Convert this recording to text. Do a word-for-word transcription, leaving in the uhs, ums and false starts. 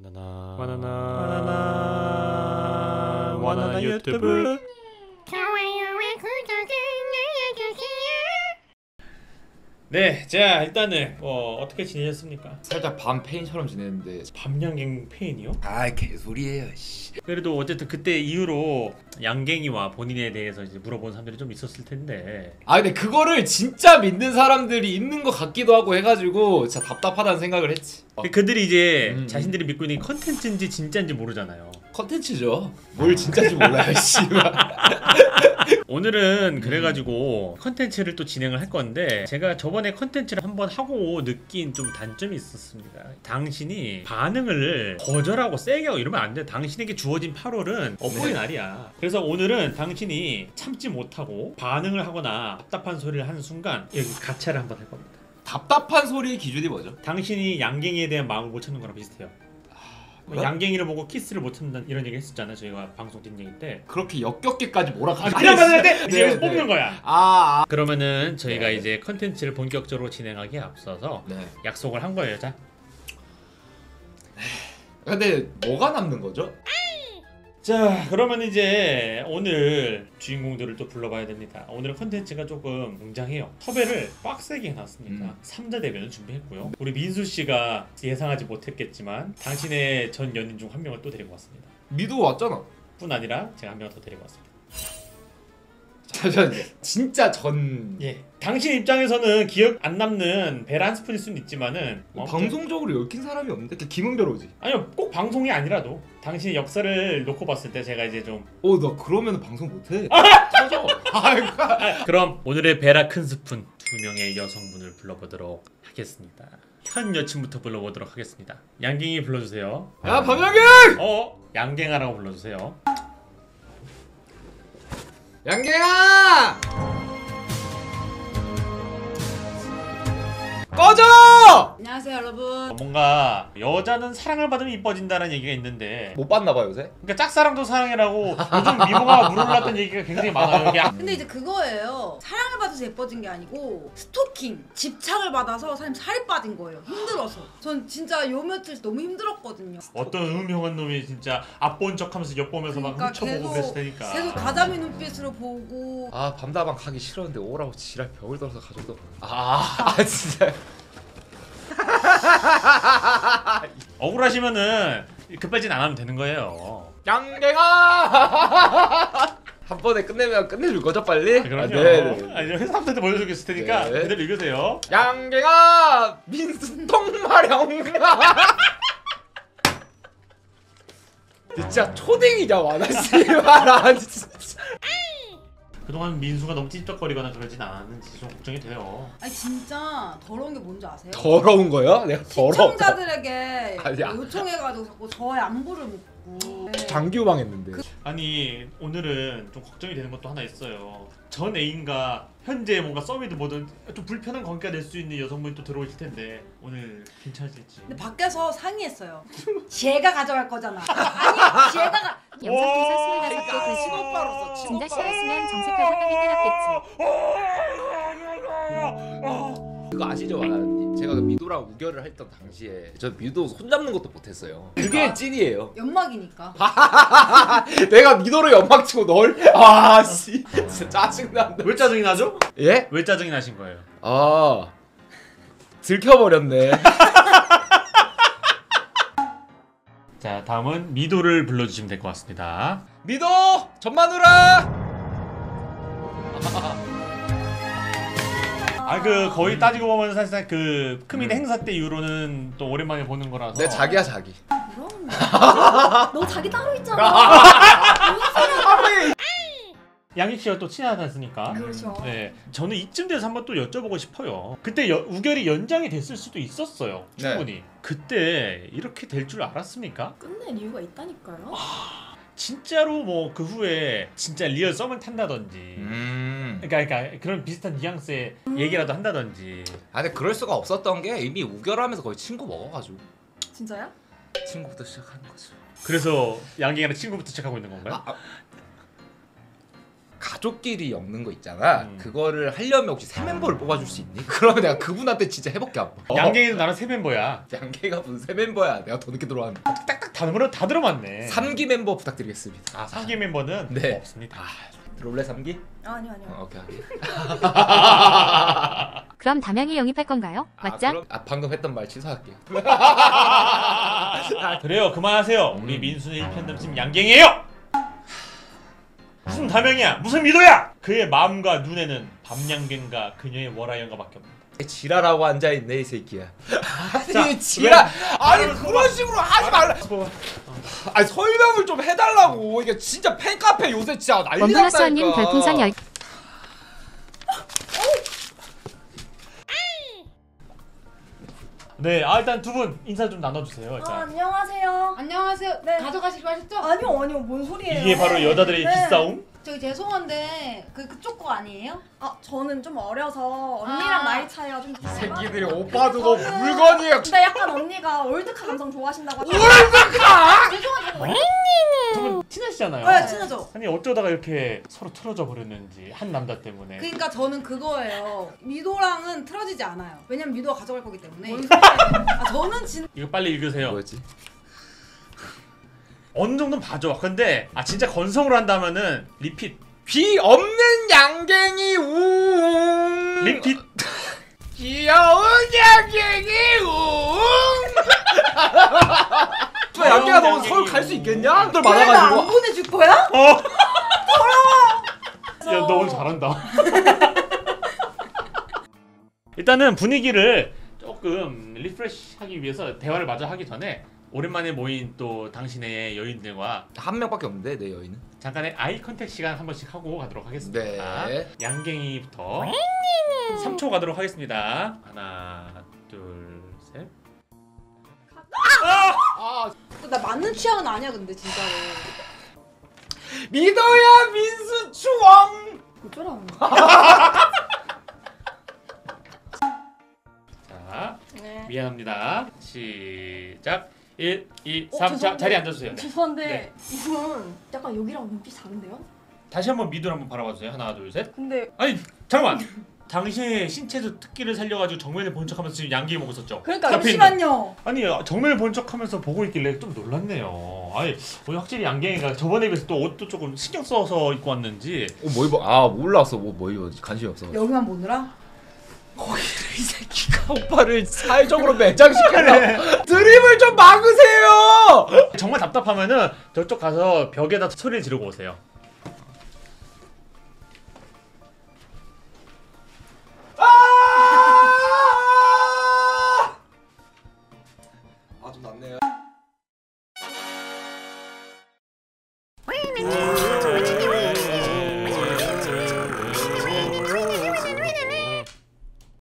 바나나 바나나 바나나 바나나 유튜브. 좋아요와 구독을 눌러주세요. 네, 자 일단은 어, 어떻게 지내셨습니까? 살짝 밤 페인처럼 지냈는데. 밤양갱 페인이요? 아 개소리예요 씨. 그래도 어쨌든 그때 이후로 양갱이와 본인에 대해서 이제 물어본 사람들이 좀 있었을 텐데. 아 근데 그거를 진짜 믿는 사람들이 있는 것 같기도 하고 해가지고 진짜 답답하다는 생각을 했지. 근데 그들이 이제 음. 자신들이 믿고 있는 컨텐츠인지 진짜인지 모르잖아요. 컨텐츠죠. 뭘 진짜인지 몰라요 씨발. 오늘은 그래가지고 컨텐츠를 또 진행을 할 건데, 제가 저번에 컨텐츠를 한번 하고 느낀 좀 단점이 있었습니다. 당신이 반응을 거절하고 세게 하고 이러면 안 돼. 당신에게 주어진 팔월은 어버이 날이야. 그래서 오늘은 당신이 참지 못하고 반응을 하거나 답답한 소리를 하는 순간 여기 가차를 한번 할 겁니다. 답답한 소리의 기준이 뭐죠? 당신이 양갱이에 대한 마음을 못 찾는 거랑 비슷해요. 뭐야? 양갱이를 보고 키스를 못 찾는다 이런 얘기 했었잖아요, 저희가 방송 뒷얘기 때. 그렇게 역겹게까지 몰아가지고. 아, 그냥 봤는데 이제 네, 여기서 네. 뽑는 거야. 아, 아. 그러면은 저희가 네. 이제 컨텐츠를 본격적으로 진행하기에 앞서서 네. 약속을 한 거예요. 자, 근데 뭐가 남는 거죠? 자 그러면 이제 오늘 주인공들을 또 불러봐야 됩니다. 오늘 컨텐츠가 조금 굉장해요. 섭외를 빡세게 해놨습니다. 음. 삼자 대면을 준비했고요. 우리 민수씨가 예상하지 못했겠지만 당신의 전 연인 중 한 명을 또 데리고 왔습니다. 미도 왔잖아. 뿐 아니라 제가 한 명을 더 데리고 왔습니다. 자, 진짜 전. 예, 당신 입장에서는 기억 안 남는 벨 한 스푼일 수는 있지만은 뭐 아무튼- 방송적으로 얽힌 사람이 없는데 그 김은별 오지. 아니요, 꼭 방송이 아니라도 당신의 역사를 놓고 봤을 때 제가 이제 좀 어, 나 그러면 방송 못해. 터져. 아이고. 아, 그럼 오늘의 베라 큰 스푼 두 명의 여성분을 불러보도록 하겠습니다. 현 여친부터 불러보도록 하겠습니다. 양갱이 불러주세요. 야, 밤양갱! 어? 양갱아라고 불러주세요. 양갱아! 꺼져! 안녕하세요 여러분. 뭔가 여자는 사랑을 받으면 이뻐진다는 얘기가 있는데, 못 봤나 봐 요새. 그러니까 짝사랑도 사랑이라고 요즘 미모가 물올랐던 얘기가 굉장히 많아요. 이게 근데 이제 그거예요. 사랑을 받아서 예뻐진 게 아니고 스토킹, 집착을 받아서 사람 살이 빠진 거예요. 힘들어서. 전 진짜 요 며칠 너무 힘들었거든요. 어떤 음흉한 놈이 진짜 앞본 척하면서 옆보면서 막 그러니까 훔쳐보고 계속- 그랬을 테니까. 계속 가자미 눈빛으로 보고. 아, 밤다방 가기 싫었는데 오라고 지랄 벽을 들어서 가져도. 아, 아 진짜. 억울하시면은 급발진 안 하면 되는 거예요. 양갱아! 한 번에 끝내면 끝내줄 거죠 빨리? 아, 그럼요. 아, 네네. 아, 이제 회사 사람들한테 보여주겠을 테니까 네. 그대로 읽으세요. 양갱아! 민수 똥마령! 진짜 초딩이냐 와나 씨발 진짜. 그동안 민수가 너무 찝쩍거리거나 그러진 않았는지 좀 걱정이 돼요. 아니 진짜 더러운 게 뭔지 아세요? 더러운 거야? 내가 더러워. 시청자들에게 아니야. 요청해가지고 자꾸 저의 안부를 묻고. 네. 장기호방 했는데. 아니 오늘은 좀 걱정이 되는 것도 하나 있어요. 전 애인과 현재 뭔가 썸이든 뭐든 좀 불편한 관계가 될 수 있는 여성분이 또 들어오실 텐데 오늘 괜찮을지. 근데 밖에서 상의했어요. 제가 가져갈 거잖아. 아니 제가 가. 영상기사 스물다섯 개 그러니까 글쓰고 친오빠로서 진작 친오빠. 싫었으면 정색할 화감이 때렸겠지. 그거 아시죠 와나님? 제가 그 미도랑 우결을 했던 당시에 저 미도 손잡는 것도 못했어요. 그게 그러니까. 찐이에요. 연막이니까. 내가 미도를 연막치고 널? 아씨 진짜 짜증난다. 왜 짜증이 나죠? 예? 왜 짜증이 나신 거예요? 아 들켜버렸네. 자 다음은 미도를 불러주시면 될 것 같습니다. 미도 전마누라. 아 그 거의 따지고 보면 사실상 그 크미네 행사 때 이후로는 또 오랜만에 보는 거라서. 내 자기야 자기. 그럼. 너 자기 따로 있잖아. 양익 씨가 또 친하지 않습니까? 그렇죠. 네, 저는 이쯤 돼서 한번 또 여쭤보고 싶어요. 그때 여, 우결이 연장이 됐을 수도 있었어요. 충분히. 네. 그때 이렇게 될 줄 알았습니까? 끝낸 이유가 있다니까요. 진짜로 뭐 그 후에 진짜 리얼 썸을 탄다든지, 음. 그러니까, 그러니까 그런 비슷한 뉘앙스의 얘기라도 한다든지. 아 근데 그럴 수가 없었던 게 이미 우결하면서 거의 친구 먹어가지고 진짜야? 친구부터 시작하는 거죠. 그래서 양갱이랑 친구부터 시작하고 있는 건가요? 아, 아. 가족끼리 엮는 거 있잖아. 음. 그거를 하려면 혹시 새 멤버를 뽑아줄 수 있니? 그러면 내가 그분한테 진짜 해볼게 한번. 어? 양갱이도 나랑 세 멤버야. 양갱이가 무슨 새 멤버야? 내가 더 늦게 들어왔는데. 딱딱 다 들어 다 들어맞네. 삼 기 멤버 부탁드리겠습니다. 아 삼 기 멤버는 네. 없습니다. 아, 들어올래 삼 기? 아니요 아니요. 어, 오케이 오케이. 그럼 담양이 영입할 건가요? 맞자? 아, 그럼, 아 방금 했던 말 취소할게요. 그래요 그만하세요. 우리 음. 민수는 일편단심 양갱이에요. 무슨 다명이야 무슨 미도야. 그의 마음과 눈에는 밤양갱과 그녀의 월화연가밖에 없는다. 지랄하고 앉아있네 이 새끼야. 자, 아니 지랄. 아니 왜? 그런 식으로 하지 말라. 아니 설명을 좀 해달라고. 이게 진짜 팬카페 요새 진짜 난리 원플러스원님 났다니까. 별풍선 열 네, 아 일단 두 분 인사 좀 나눠주세요. 아, 일단 안녕하세요. 안녕하세요. 네. 가져가시기로 하셨죠? 아니요, 아니요, 뭔 소리예요? 이게 바로 여자들의 네. 기싸움. 저기 죄송한데 그 그쪽 거 아니에요? 아, 저는 좀 어려서 언니랑 아. 나이 차이가 좀. 새끼들이 오빠 두고 물건이에요. 근데 약간 언니가 올드카 감성 좋아하신다고. 하셔서 죄송한데. 두 분 친하시잖아요. 네, 친하죠. 아니 어쩌다가 이렇게 서로 틀어져 버렸는지 한 남자 때문에. 그러니까 저는 그거예요. 미도랑은 틀어지지 않아요. 왜냐면 미도가 가져갈 거기 때문에. 뭔 소리예요? 아, 저는 진 이거 빨리 읽으세요. 뭐였지? 어느 정도는 봐줘. 근데 아 진짜 건성으로 한다면은 리핏. 귀 없는 양갱이 웅. 리핏. 귀여운 양갱이 웅. 저 양갱아 너 양갱이 서울 갈 수 웅. 있겠냐? 들 왜 나 안 많아가지고. 보내줄 거야? 어. 야 너 오늘 잘한다. 일단은 분위기를 조금 리프레시하기 위해서 대화를 마저 하기 전에 오랜만에 모인 또 당신의 여인들과 한 명밖에 없는데 내 여인은. 잠깐의 아이 컨택 시간 한 번씩 하고 가도록 하겠습니다. 네. 양갱이부터 삼 초 가도록 하겠습니다. 하나, 둘, 셋. 아 나 맞는 취향은 아니야 근데 진짜로. 미도야 민수 추왕. 어쩌라고. 자, 네. 미안합니다. 시작. 일, 이, 어, 삼. 자, 죄송한데- 자리에 앉아주세요. 죄송한데 네. 이분 약간 여기랑 눈빛 다른데요? 다시 한번 미도를 한번 바라봐주세요. 하나, 둘, 셋. 근데 아니, 잠깐만. 당신의 신체적 특기를 살려가지고 정면을 본 척하면서 지금 양갱이 보고 있었죠? 그러니까 옆에 있는. 잠시만요. 아니 정면을 본 척하면서 보고 있길래 좀 놀랐네요. 아니 오늘 확실히 양갱이가 저번에 비해서 또 옷도 조금 신경 써서 입고 왔는지. 어뭐 입어? 아 몰랐어. 뭐 뭐 입어? 관심이 없어. 여기만 보느라? 거기를 이 새끼가 오빠를 사회적으로 매장시키려. 드립을 좀 막으세요. 정말 답답하면은 저쪽 가서 벽에다 소리를 지르고 오세요. 아 좀 낫네요. Women